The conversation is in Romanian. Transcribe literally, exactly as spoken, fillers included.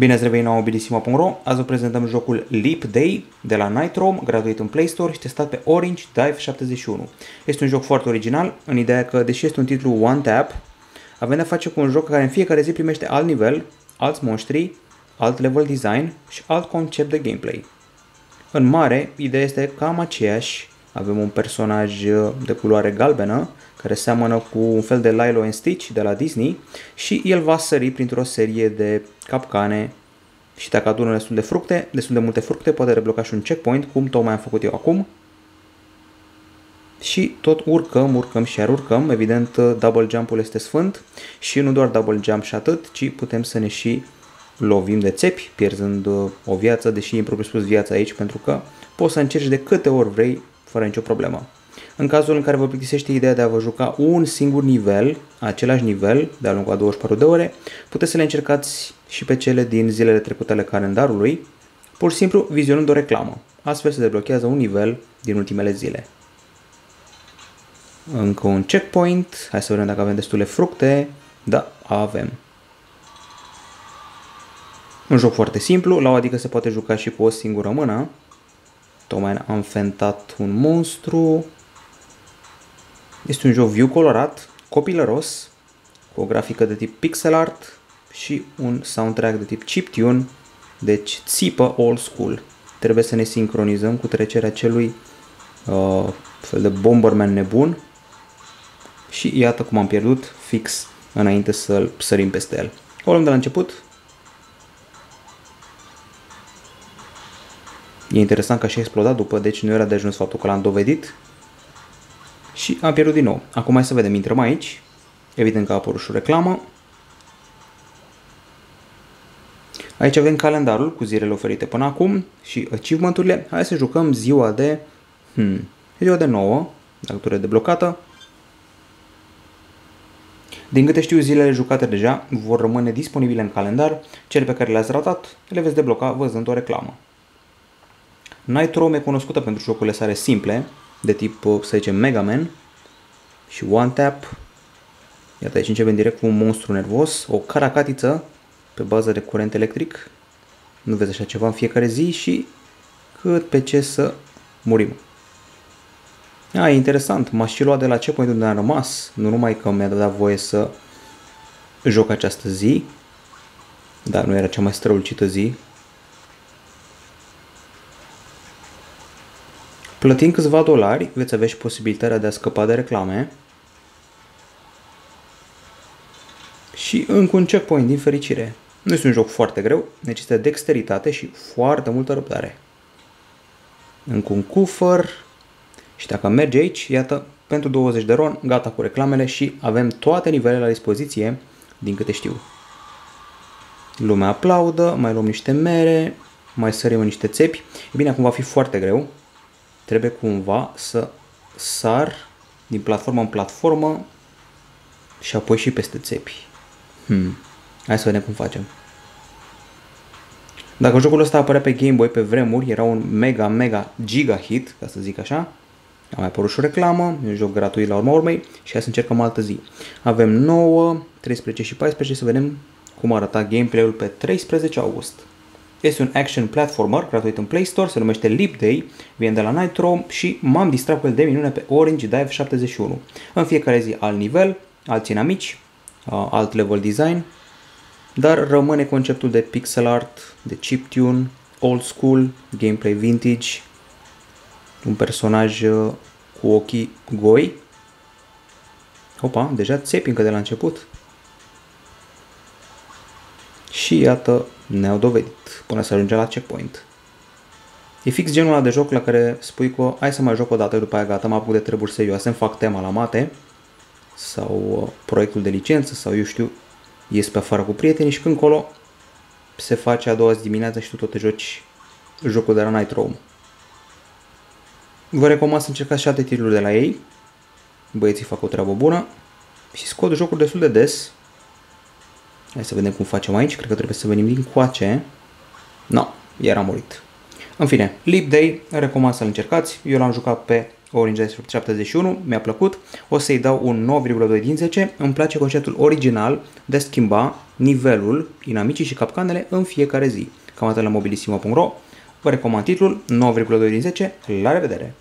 Bine ați revenit la mobilisimo punct ro. Azi vă prezentăm jocul Leap Day de la Nightroom, gratuit în Play Store și testat pe Orange Dive șaptezeci și unu. Este un joc foarte original, în ideea că, deși este un titlu one tap, avem de-a face cu un joc care în fiecare zi primește alt nivel, alți monștri, alt level design și alt concept de gameplay. În mare, ideea este cam aceeași. Avem un personaj de culoare galbenă, care seamănă cu un fel de Lilo and Stitch de la Disney și el va sări printr-o serie de capcane și dacă adună destul de fructe, destul de multe fructe, poate debloca și un checkpoint, cum tocmai am făcut eu acum. Și tot urcăm, urcăm și iar urcăm, evident double jump-ul este sfânt și nu doar double jump și atât, ci putem să ne și lovim de țepi, pierzând o viață, deși e impropriu spus viața aici, pentru că poți să încerci de câte ori vrei, fără nicio problemă. În cazul în care vă plictisește ideea de a vă juca un singur nivel, același nivel, de-a lungul a douăzeci și patru de ore, puteți să le încercați și pe cele din zilele trecute ale calendarului, pur și simplu vizionând o reclamă. Astfel se deblochează un nivel din ultimele zile. Încă un checkpoint, hai să vedem dacă avem destule fructe. Da, avem. Un joc foarte simplu, la o adică se poate juca și cu o singură mână. Tocmai am fentat un monstru. Este un joc viu colorat, copilăros, cu o grafică de tip pixel art și un soundtrack de tip chiptune, deci țipă old school. Trebuie să ne sincronizăm cu trecerea acelui uh, fel de Bomberman nebun și iată cum am pierdut fix înainte să-l sărim peste el. O luăm de la început. E interesant că și-a explodat după, deci nu era de ajuns faptul că l-am dovedit. Și am pierdut din nou. Acum hai să vedem, intrăm aici. Evident că a apărut și o reclamă. Aici avem calendarul cu zilele oferite până acum și achievement-urile. Hai să jucăm ziua de... Hmm, ziua de nouă, dacă e deblocată. Din câte știu, zilele jucate deja vor rămâne disponibile în calendar. Cele pe care le-ați ratat le veți debloca văzând o reclamă. Nightroom e cunoscută pentru jocurile sale simple, de tip, să zicem, Mega Man și One Tap. Iată, aici începem direct cu un monstru nervos, o caracatiță pe bază de curent electric. Nu vezi așa ceva în fiecare zi și cât pe ce să murim. A, e interesant, m-aș și lua de la checkpoint unde am rămas, nu numai că mi-a dat voie să joc această zi, dar nu era cea mai strălucită zi. Plătind câțiva dolari, veți avea și posibilitatea de a scăpa de reclame. Și încă un checkpoint, din fericire. Nu este un joc foarte greu, necesită dexteritate și foarte multă răbdare. Încă un cufăr. Și dacă merge aici, iată, pentru douăzeci de ron, gata cu reclamele și avem toate nivelele la dispoziție, din câte știu. Lumea aplaudă, mai luăm niște mere, mai sărim în niște țepi. E bine, acum va fi foarte greu. Trebuie cumva să sar din platformă în platformă și apoi și peste țepi. Hmm. Hai să vedem cum facem. Dacă jocul ăsta apărea pe Game Boy pe vremuri, era un mega, mega giga hit, ca să zic așa. A mai apărut și o reclamă, e un joc gratuit la urma urmei și hai să încercăm altă zi. Avem nouă, treisprezece și paisprezece, să vedem cum arăta gameplay-ul pe treisprezece august. Este un action platformer gratuit în Play Store, se numește Leap Day, vine de la Nightroom și m-am distrat cu el de minune pe Orange Dive șaptezeci și unu. În fiecare zi alt nivel, alți inamici, alt level design, dar rămâne conceptul de pixel art, de chiptune, old school, gameplay vintage, un personaj cu ochii goi. Opa, deja țepi încă de la început. Și iată, ne-au dovedit până să ajungem la checkpoint. E fix genul ăla de joc la care spui că hai să mai joc o dată, după aia gata, mă apuc de treburi serioase, îmi fac tema la mate sau proiectul de licență sau eu știu, ies pe afară cu prietenii și când colo se face a doua zi dimineața și tu tot te joci jocul de la Nightroom. Vă recomand să încercați și alte titluri de la ei. Băieții fac o treabă bună și scot jocuri destul de des. Hai să vedem cum facem aici. Cred că trebuie să venim din coace. Nu, iar am murit. În fine, Leap Day, recomand să-l încercați. Eu l-am jucat pe Orange Dice șaptezeci și unu, mi-a plăcut, o să-i dau un nouă virgulă doi din zece, îmi place conceptul original de a schimba nivelul, inamicii și capcanele în fiecare zi. Cam atât la mobilissimo punct ro, vă recomand titlul, nouă virgulă doi din zece, la revedere!